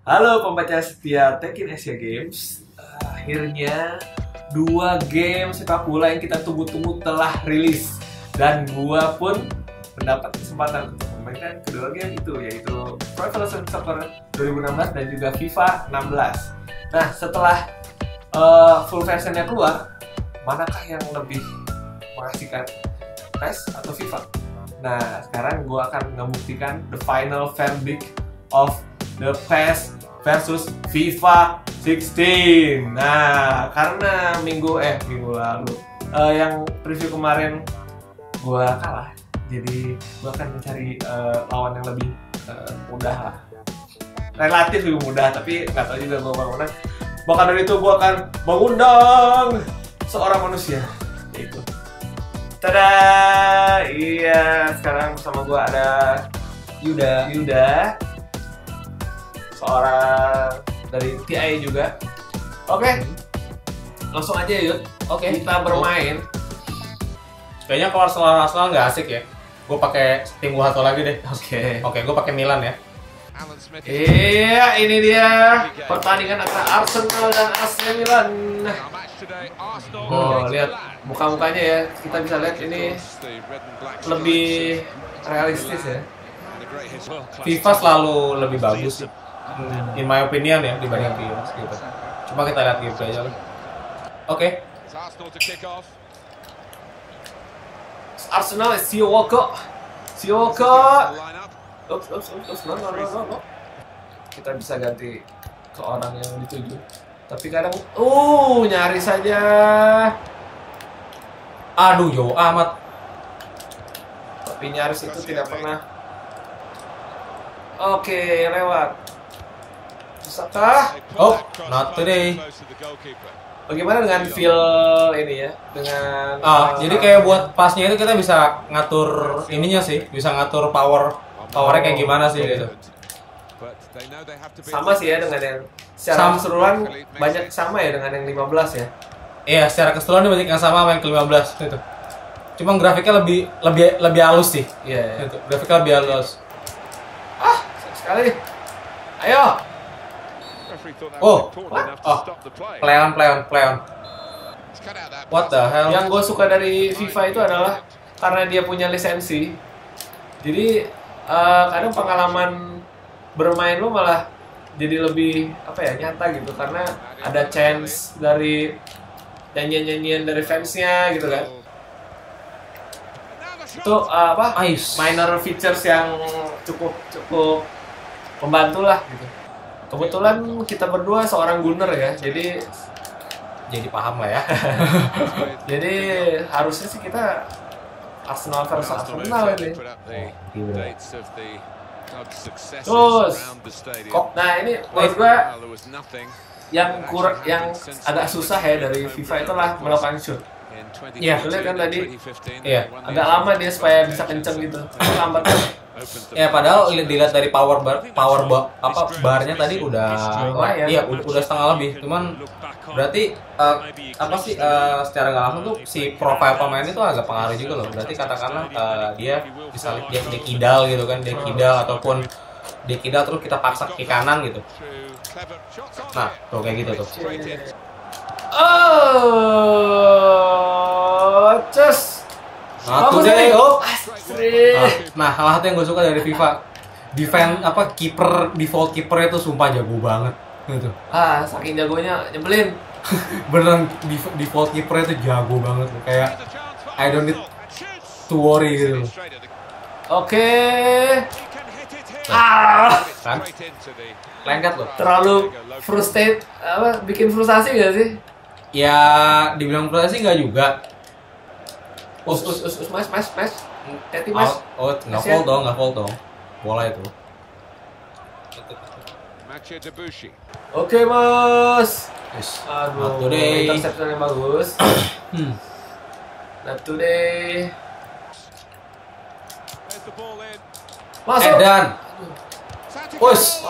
Halo pembaca setia Tekken Asia Games. Akhirnya 2 game sepak bola yang kita tunggu-tunggu telah rilis. Dan gua pun mendapat kesempatan untuk memainkan kedua game itu, yaitu Pro Evolution Soccer 2016 dan juga FIFA 16. Nah, setelah full versionnya keluar, manakah yang lebih mengasihkan, PES atau FIFA? Nah, sekarang gua akan membuktikan the final verdict of the PES versus FIFA 16. Nah, karena minggu lalu yang preview kemarin gua kalah, jadi gua akan mencari lawan yang lebih mudah lah. Relatif lebih mudah, tapi nggak tahu juga gua bakal menang. Maka dari itu gua akan mengundang seorang manusia, yaitu tada! Iya, sekarang bersama gua ada Yuda, seorang dari TI juga. Oke, langsung aja Yud. Oke, kita bermain. Kayaknya kalau Arsenal nggak asik ya. Gue pakai tim gua satu lagi deh. Oke, gue pakai Milan ya. Iya, ini dia pertandingan antara Arsenal dan AC Milan. Oh, lihat muka-mukanya ya. Kita bisa lihat ini lebih realistis ya. FIFA selalu lebih bagus sih, in my opinion ya, dibanding PS gitu. Cuma kita lihat gitu aja lah. Oke. Arsenal Theo Walcott. Ups, no. Kita bisa ganti ke orang yang dituju. Tapi kadang, nyaris saja. Aduh, jauh amat. Tapi nyaris itu tidak pernah. Oke, lewat. Bisakah? Oh, not today. Bagaimana dengan feel ini ya? Dengan jadi kayak buat pasnya itu kita bisa ngatur ininya sih, bisa ngatur powernya kayak gimana sih gitu. Sama sih ya dengan yang secara keseluruhan banyak sama ya dengan yang 15 ya. Iya, secara keseluruhan banyak yang sama sama yang ke-15 gitu. Cuma grafiknya lebih halus sih. Iya. Gitu. Grafiknya lebih halus. Sekali. Ayo. Play on. What the hell? Yang gue suka dari FIFA itu adalah karena dia punya lisensi. Jadi kadang pengalaman bermain lu malah jadi lebih nyata gitu, karena ada chance dari nyanyian dari fansnya gitu kan. Itu minor features yang cukup membantu lah gitu. Kebetulan kita berdua seorang gunner ya, jadi paham lah ya. Jadi harusnya sih kita Arsenal versus Arsenal ini. Terus, nah ini menurut gua yang agak susah ya dari FIFA itulah melakukan shoot. Iya, lihat kan tadi. Iya. Agak lama dia supaya bisa kenceng gitu. Lambat. Ya padahal dilihat dari barnya tadi udah udah setengah lebih. Cuman berarti secara nggak langsung tuh si profile pemain itu agak pengaruh juga loh. Berarti katakanlah dia misalnya dia kidal gitu kan, dia kidal ataupun dia kidal terus kita paksa ke kanan gitu. Nah, tuh kayak gitu tuh. Cus. Nah, salah satu yang gue suka dari FIFA, default keeper itu sumpah jago banget gitu. Saking jagonya nyebelin. Beneran default keeper itu jago banget, kayak I don't need to worry gitu. Oke. Kan? Lengket loh. Terlalu bikin frustasi gak sih? Ya, dibilang frustasi nggak juga. Mas. Hati mas. Nggak foul dong. Bola itu. Oke mas. Aduh, interception yang bagus. Not today. Masuk. Edan. Push.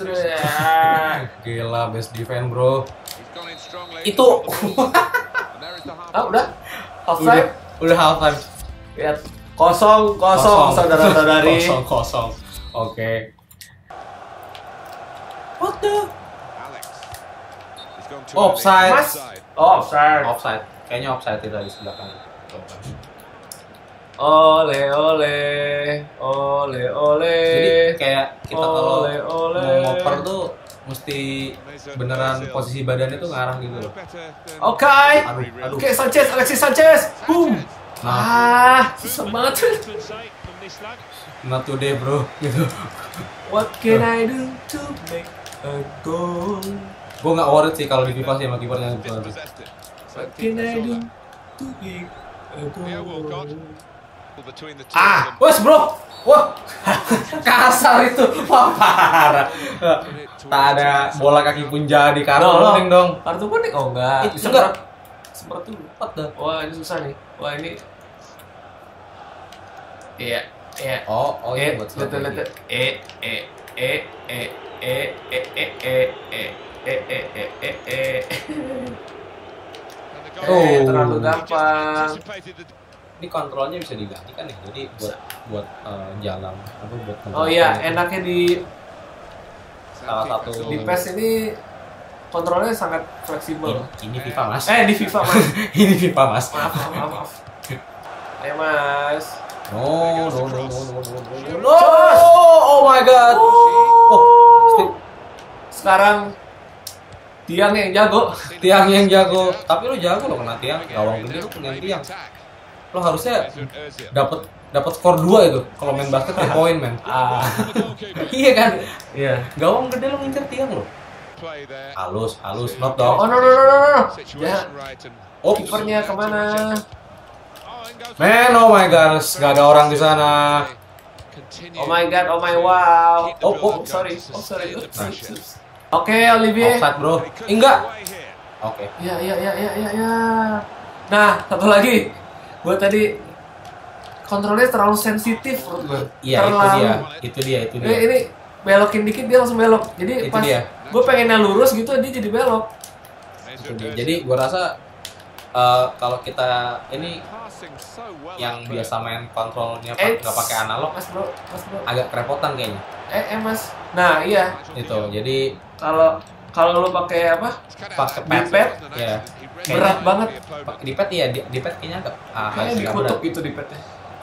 Gila, best defense bro. Itu. Udah. Half time. Udah half time. Lihat. Kosong saudara-saudari. Kosong. Oke. What? the? Offside. Mas. Oh, offside. Offside. Kayaknya offside itu dari sebelah kanan. Ole ole ole ole. Jadi kayak kita kalau Ole, ole. mau ngoper tuh mesti beneran posisi badan itu ngarah gitu loh. Oke. Aduh. Oke, Sanchez, Alexis Sanchez. Boom. Nah, Susah banget. not today bro gitu. What can I do to make a goal? Gue nggak worried sih kalau di FIFA sih sama kipernya gitu. What can I do to make a goal? Wes bro, wah kasar itu, wah parah. Tak ada bola kaki pun jadi kartu kuning dong. Kartu kuning? Oh enggak. Itu enggak. Seperti Cepat dah. Wah ini susah nih. Wah ini. Iya. Oh iya buat betul. Terlalu gampang. Ini kontrolnya bisa diganti kan ya, jadi buat jalan atau buat. Oh iya, enaknya di salah satu di PES ini kontrolnya sangat fleksibel. Ini FIFA mas. Di FIFA mas. Ini FIFA mas. Maaf. Ayo mas. No. Oh my god. Sekarang Tiang yang jago. Tapi lu jago lo kena tiang. Gawang gede lu punya tiang. Lo harusnya dapat skor 2 itu kalau main basket 3 poin men. Iya kan? Iya. Gawang gede lo ngincer tiang lo. Halus, not dong. Oh no. Ya. Oh, kipernya kemana? Man, oh my gosh, gak ada orang di sana. Oh my god, oh my wow. Sorry. Oke, Olivier. Offside bro. Enggak. Oke. Ya. Nah, satu lagi. Gue tadi kontrolnya terlalu sensitif menurut gue. Iya, itu dia. Ini belokin dikit dia langsung belok. Jadi Itu pas dia. gue pengennya lurus gitu dia jadi belok. Jadi gue rasa kalau kita ini yang biasa main kontrolnya nggak pakai analog, Mas bro. agak kerepotan kayaknya. Mas. Nah iya. Itu. Jadi kalau lu pakai apa? pakai D-pad, ya. Berat banget. Di pad iya, di pad kayaknya agak Kayaknya dikutuk gitu di padnya.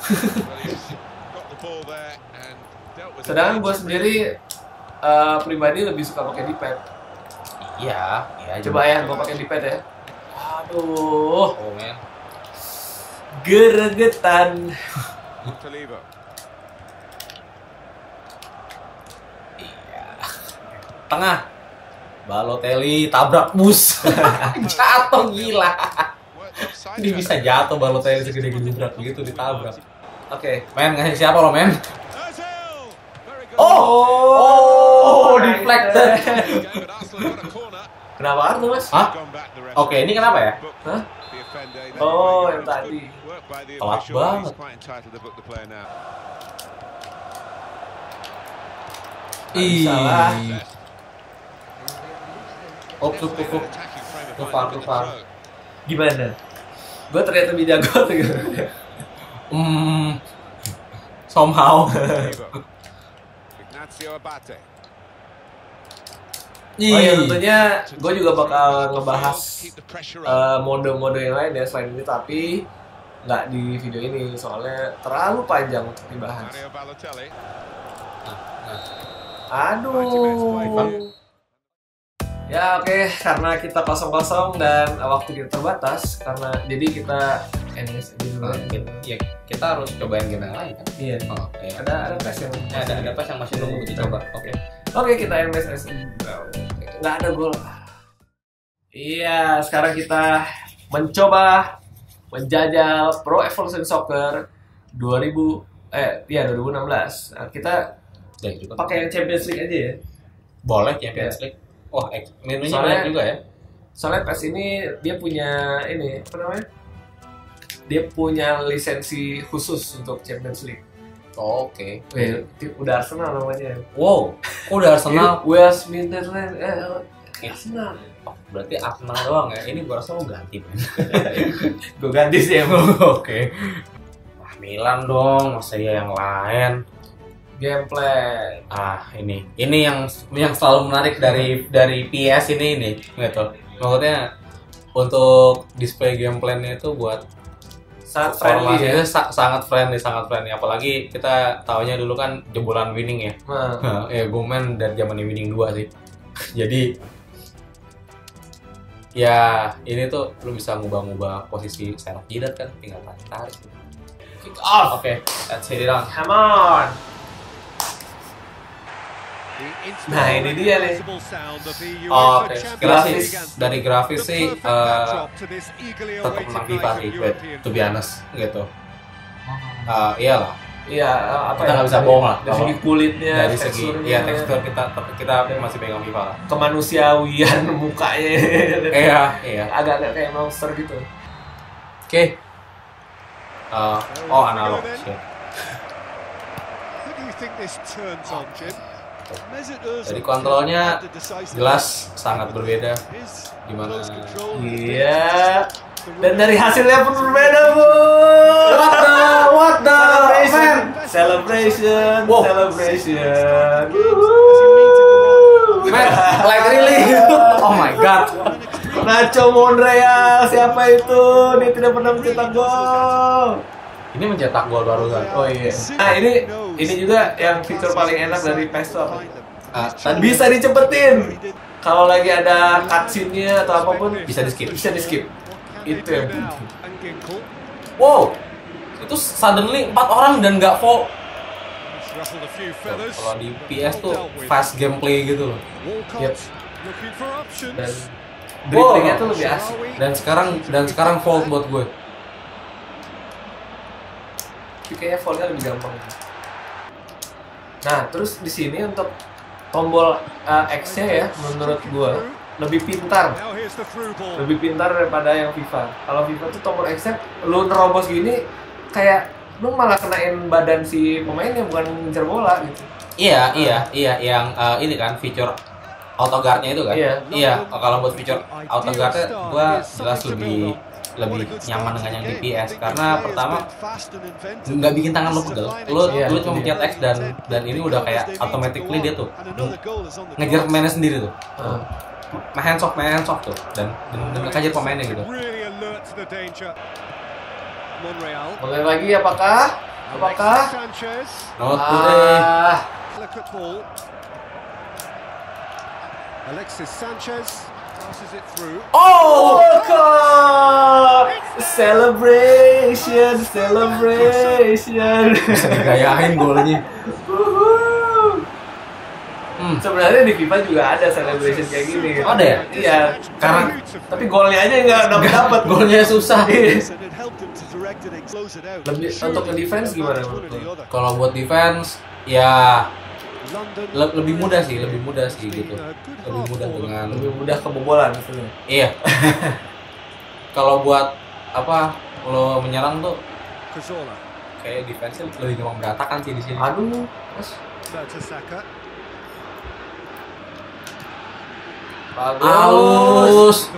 Sedangkan gue sendiri pribadi lebih suka pakai D-pad. Iya. Coba ya, gue pakai D-pad ya. Aduh, Oh men. geregetan. Tengah. Balotelli tabrak bus. Jatuh gila. Dia bisa jatuh Balotelli segede gebrak begitu ditabrak. Oke. Men, ngasih siapa lo men? Deflected. Kenapa Arno mas? Hah? Oke, ini kenapa ya? Hah? Oh, yang tadi. Telat banget. Salah. Tufar. Gimana? Gue ternyata lebih jago tuh. Somehow. Oh ya tentunya gue juga bakal ngebahas mode-mode yang lain ya selain ini, tapi nggak di video ini soalnya terlalu panjang untuk dibahas. Aduh. Ya oke, karena kita kosong-kosong dan waktu kita terbatas, karena jadi kita endless aja dulu. Ya, kita harus cobain game yang lain kan? Iya. Ada tes yang ada tes yang masih nunggu dicoba. Oke, kita MSS. Nggak ada gol. Iya, sekarang kita mencoba menjajal Pro Evolution Soccer 2016. Nah, kita pakai yang Champions League aja ya. Boleh Champions League. Wah, menunya banyak juga ya. Soalnya PES ini dia punya ini apa namanya? Dia punya lisensi khusus untuk Champions League. Oke. Udah Arsenal namanya. Wow, udah Arsenal. West Midland Arsenal. Oh, berarti Arsenal doang ya. Ini gua rasa mau ganti, Ben. Gue ganti sih emang. Oke. Wah, Milan dong, masa ya yang lain. gameplay. Ini yang selalu menarik dari PS ini gitu. Maksudnya untuk display gameplaynya itu buat Sangat friendly ya. sangat friendly. Apalagi kita tahunya dulu kan jebolan Winning ya. Ya gue main dari zaman Winning 2 sih. Jadi ya ini tuh lu bisa ngubah-ngubah posisi serok jidat kan, tinggal tarik. Kick off. Oke, let's hit it on. Come on. Nah ini dia nih. Oke, dari grafis sih tetap menang FIFA sih, to be honest gitu. Iyalah. Iya, Kita nggak bisa bohong lah. Dari segi kulitnya, Dari segi tekstur kita masih pegang FIFA lah. Kemanusiawian mukanya. Iya. Agak-agak kayak monster gitu. Oke. Analog. Shit. Jadi kontrolnya jelas sangat berbeda. Gimana? Iya. Dan dari hasilnya pun berbeda, Bu. What the Celebration. Wow. Celebration. Man, like really? Oh my god. Nacho Monreal, siapa itu? Dia tidak pernah mencetak gol. Ini mencetak gol baru kan? Oh iya. Nah ini juga yang fitur paling enak dari PES itu apa? Bisa dicepetin. Kalau lagi ada cutscene-nya atau apapun Bisa di skip. Bisa di skip. Itu yang penting. Wow, itu suddenly 4 orang dan nggak fall. Kalau di PS tuh fast gameplay gitu loh. Yep. Dan driftingnya tuh lebih asik. Dan sekarang fall buat gue. Tapi kayaknya fallnya lebih gampang. Nah, terus di sini untuk tombol X-nya ya, menurut gue lebih pintar daripada yang FIFA. Kalau FIFA tuh tombol X-nya lu nerobos gini kayak lu malah kenain badan si pemainnya, bukan ngejar bola gitu. Iya, yang ini kan feature auto guard-nya itu kan. Iya, kalau buat feature auto guard-nya gua jelas lebih nyaman dengan yang di PS karena pertama nggak bikin tangan lu pegel. Lu cuma pencet X dan ini udah kayak automatically dia tuh ngejar pemainnya sendiri tuh. Hands off tuh dan ngejar pemainnya gitu. Mulai lagi apakah? Not today. Alexis Sanchez passes it through. Oh God! Celebration. Bisa digayain golnya. Sebenarnya di FIFA juga ada celebration kayak gini. Oh, ada ya? Iya. Karena tapi golnya aja nggak dapat. Golnya susah. Lebih untuk defense gimana menurut lo? Kalau buat defense ya lebih mudah sih gitu. Lebih mudah kebobolan sebenarnya. Iya. Kalau buat lo menyerang tuh kayak defense lebih gampang berantakan sih di sini. Aduh, Mas. Bagus.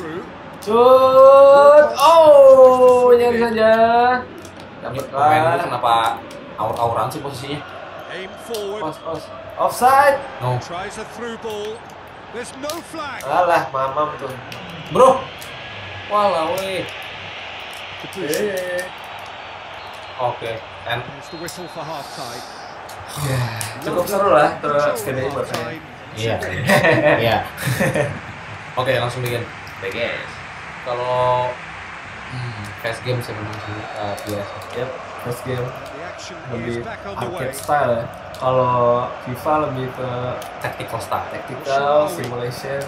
Shoot. Oh, nyaris saja. Dapat Pemain itu kenapa aur-auran sih posisinya? Pas. Offside. No. Alah, mamam tuh. Bro. Walah weh. Oke. And cukup seru lah terus kedai buat saya. Iya. Oke, langsung bikin. Bagus. Kalau fast game sih memang sih biasa. Yep, fast game. Lebih arcade style ya. Kalau FIFA lebih ke Tactical style. tactical simulation.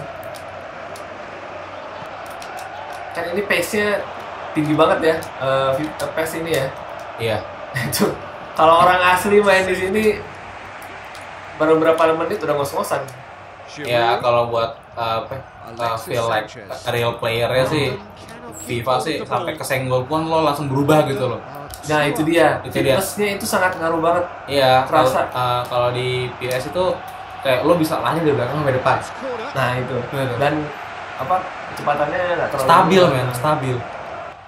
Kan ini pace-nya tinggi banget ya. PES ini ya. Iya. Itu kalau orang asli main di sini baru berapa menit udah ngos-ngosan. Ya kalau buat feel like real player-nya sih FIFA sih sampai kesenggol pun lo langsung berubah gitu loh. Nah itu dia. Fitness-nya itu sangat ngaruh banget. Iya. Terasa. Kalau di PS itu kayak lo bisa lari dari belakang sampai depan. Nah itu. Dan kecepatannya nggak terlalu stabil.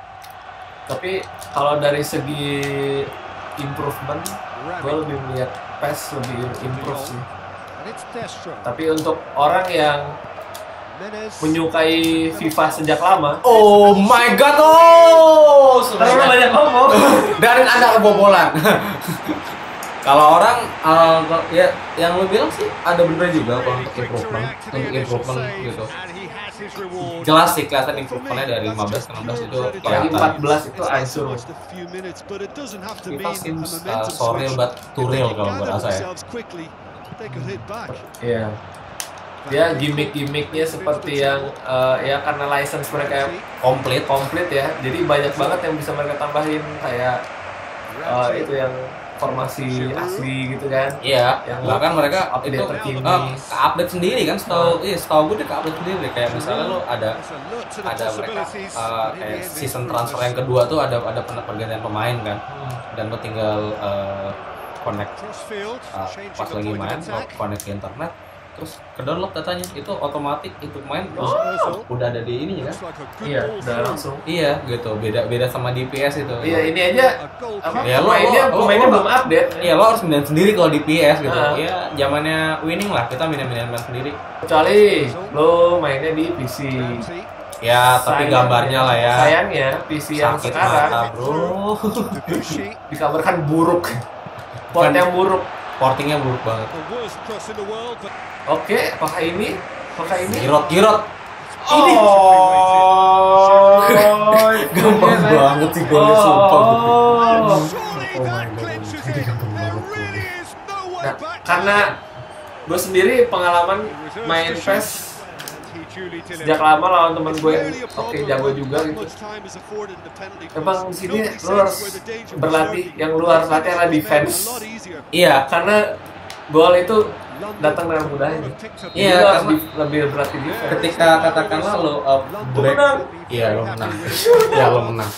Tapi kalau dari segi improvement, gue lebih melihat PES lebih improve sih. And it's Destro. Tapi untuk orang yang Menez. menyukai FIFA sejak lama, Oh my god, terlalu banyak ngomong. Dan Anda kebobolan. Kalau orang ya yang lu bilang sih ada bener juga kalau untuk improvement gitu. And he has his reward. Jelas sih kelihatan improvementnya dari 15 ke 16 itu Apalagi kelihatan. 14 itu hancur. Just a few minutes, but it doesn't have to FIFA mean a seems momentum sorry switch. but too real kalau Gather buat saya. themselves quickly, they could hit back. Iya. Dia gimmick-gimmicknya seperti yang ya karena license mereka komplit ya. Jadi banyak banget yang bisa mereka tambahin kayak itu yang formasi asli gitu kan. Iya, Yang bahkan mereka update itu terkini. ke-update sendiri kan, setahu gue dia ke-update sendiri kayak misalnya lo ada There's a lot to the mereka possibilities. kayak season transfer yang kedua tuh ada pergantian pemain kan, dan lo tinggal connect Crossfield, changing pas the lagi point of main lo attack. connect ke internet terus ke download datanya itu otomatis itu main udah ada di ininya kan. Looks like a good Iya, ball udah through. langsung. Iya gitu, beda sama di PS itu. Iya, ini aja A goal apa? Ya, lo- Pemainnya lo- belum update. Iya, lo harus main sendiri kalau di PS gitu. Ah. Iya, zamannya winning lah, kita main sendiri. Kecuali lo mainnya di PC. Ramsey. Ya, tapi Sayangnya- gambarnya lah ya. Sayangnya PC yang Sakit sekarang mata, bro. Debussy, dikabarkan buruk. Port yang buruk. Portingnya buruk banget. the worst cross in the world, but Oke, apakah ini? Girot. Oh, Gampang banget sih golnya, sumpah. surely Oh my that God. clinches it. There really is no way Nah, back. karena gue sendiri pengalaman main PES He duly delivered. sejak lama lawan temen gue yang Rarely a oke problem jago when juga that gitu. much time is afforded in the penalty box. Emang di sini Nobody lo says harus where the danger was berlatih, lurking. yang lu harus latih adalah defense. A lot easier. Iya, Karena gol itu datang dengan mudahnya. Iya, Iya, Jadi lo harus karena- lebih berlatih defense. ketika katakanlah lo break, menang. iya lo menang. Iya lo menang.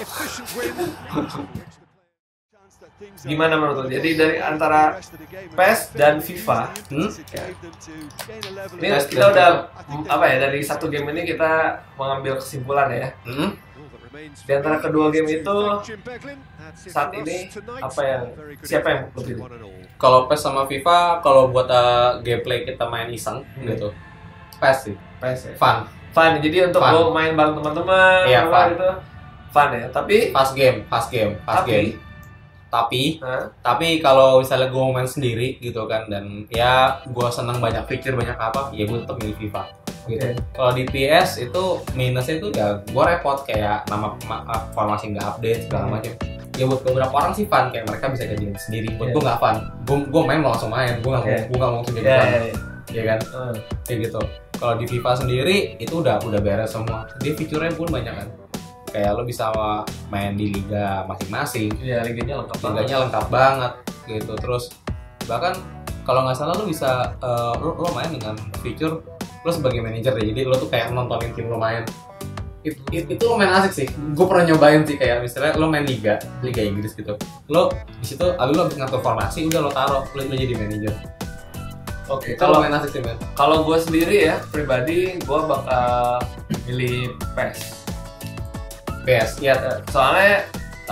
Gimana menurut lo? Jadi dari antara PES dan FIFA, ini PES kita dan udah apa ya, dari satu game ini kita mengambil kesimpulan ya. Di antara kedua game itu saat ini apa yang siapa yang lo pilih? Kalau PES sama FIFA, kalau buat gameplay kita main iseng gitu, PES sih, PES ya. fun, Fun. Jadi untuk Fun. lo main bareng teman-teman, Iya, apa fun. gitu, fun ya. Tapi fast game. Hah? Tapi kalau misalnya gue main sendiri gitu kan, dan ya gue seneng banyak feature banyak apa, ya gue tetap milih FIFA. Gitu. Oke. Kalau di PS itu minusnya itu ya gue repot kayak nama formasi nggak update segala macam. Ya buat beberapa orang sih fun, kayak mereka bisa jadiin sendiri. Buat Iya. gue nggak fun. Gue main mau langsung main. Gue nggak Oke. mau gue nggak mau langsung jadi Ya, fun. ya, ya. Ya kan, Hmm. kayak gitu. Kalau di FIFA sendiri itu udah beres semua. Dia fiturnya pun banyak kan. Kayak lo bisa main di liga masing-masing. Iya, liganya lengkap banget. Liganya lengkap banget gitu. Terus bahkan kalau nggak salah lo bisa lo main dengan fitur lo sebagai manajer deh. Jadi lo tuh kayak nontonin tim lo main. Itu lumayan asik sih. Gue pernah nyobain sih, kayak misalnya lo main liga Inggris gitu. Lo di situ lo habis ngatur formasi, udah lo taruh lo jadi manajer. Oke, Itu kalau lumayan asik sih, men. kalau gue sendiri ya pribadi gue bakal milih PES. PS. Ya, soalnya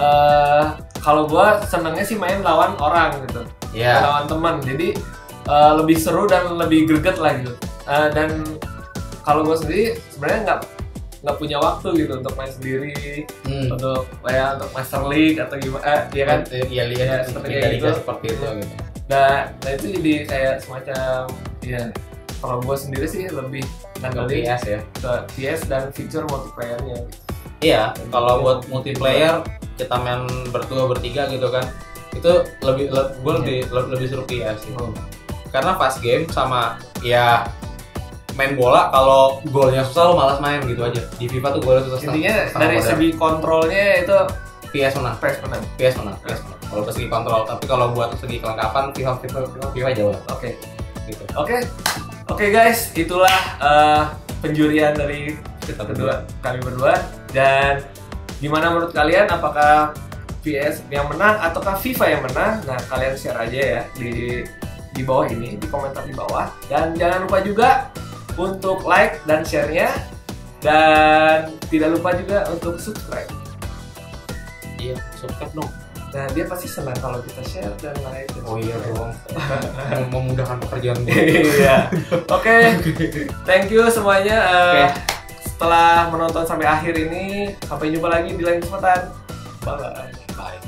kalau gue senengnya sih main lawan orang gitu, Iya. lawan teman. Jadi lebih seru dan lebih greget lah gitu. Dan kalau gue sendiri sebenarnya nggak punya waktu gitu untuk main sendiri, untuk Master League atau gimana, ya kan? Iya, lihat Ya, seperti kayak liga gitu. seperti itu gitu. Nah itu jadi kayak semacam ya. Kalau gue sendiri sih lebih ngandelin PS ya. ke PS dan fitur multiplayer-nya. Iya, kalau buat multiplayer kita main berdua bertiga gitu kan, itu gue lebih seru PS sih. Karena fast game sama ya main bola, kalau golnya susah lo malas main gitu aja. Di FIFA tuh golnya susah. Intinya setengah dari modal. segi kontrolnya itu PS menang. PES menang. PS menang. Kalau dari segi kontrol, tapi kalau buat segi kelengkapan FIFA jauh lah. Oke. Gitu. Oke guys, itulah penjurian dari kita kami berdua. Dan gimana menurut kalian, apakah PS yang menang ataukah FIFA yang menang? Nah, kalian share aja ya di bawah ini, di komentar di bawah. Dan jangan lupa juga untuk like dan share-nya, dan tidak lupa juga untuk subscribe. Iya, subscribe dong. Nah dia pasti senang kalau kita share dan like. Oh iya dong. Memudahkan pekerjaan gue. Iya. Oke. Thank you semuanya. Setelah menonton sampai akhir ini, sampai jumpa lagi di lain kesempatan. Bye. Bye.